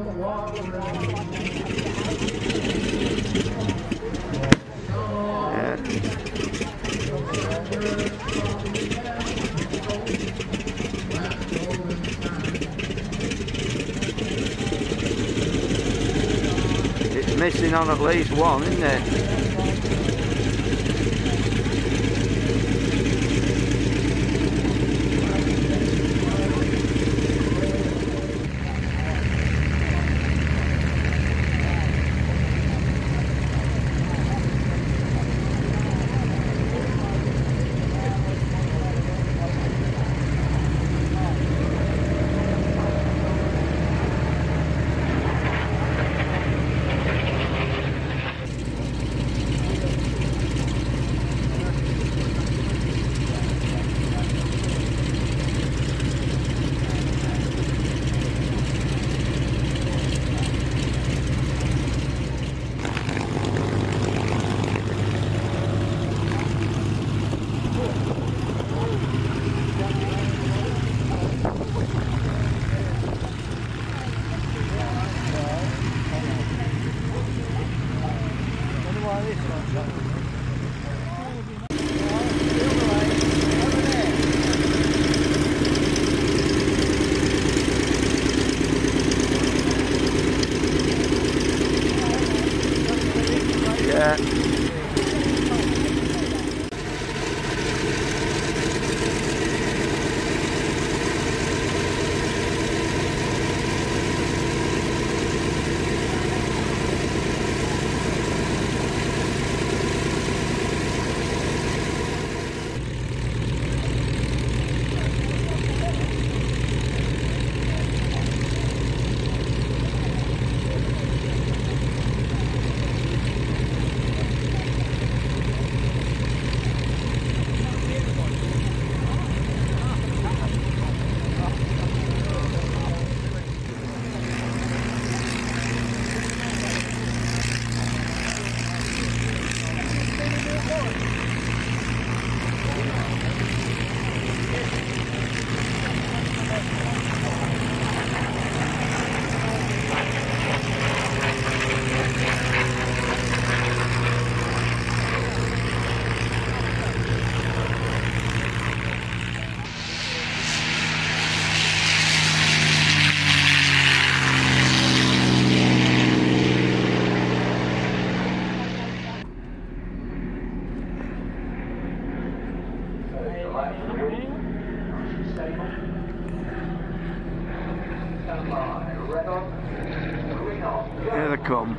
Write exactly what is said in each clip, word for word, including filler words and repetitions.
It's missing on at least one, isn't it? Yeah. Here they come.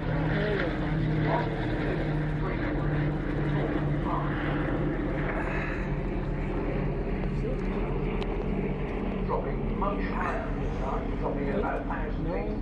Dropping much higher, dropping at about a thousand feet.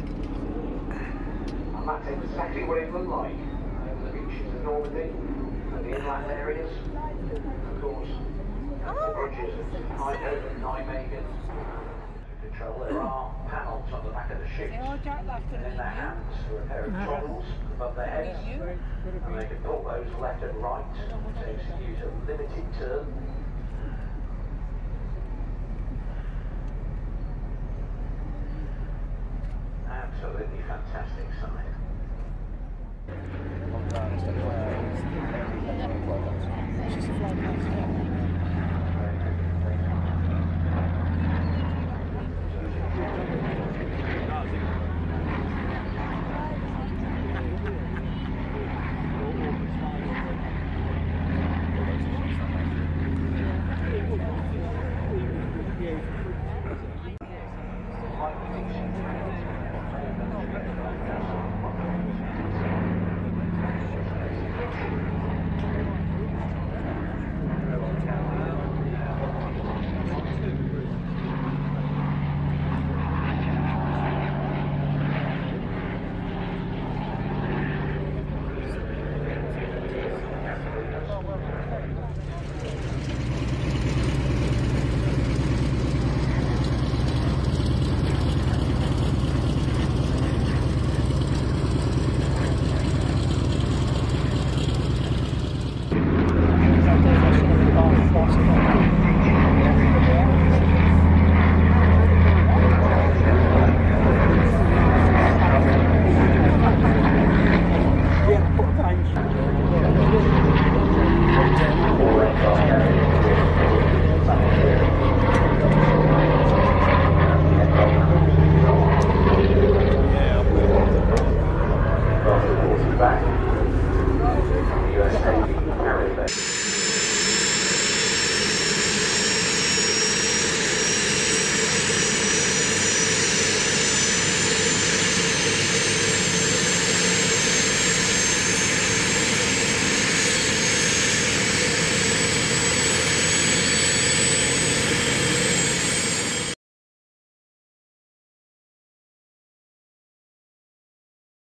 And that's exactly what it looked like over the beaches of Normandy and the inland areas. Of course, the bridges at Heidelberg and Nijmegen. Control. There are panels on the back of the ships, and in their hands are a pair of throttles above their heads, and they can pull those left and right to execute a limited turn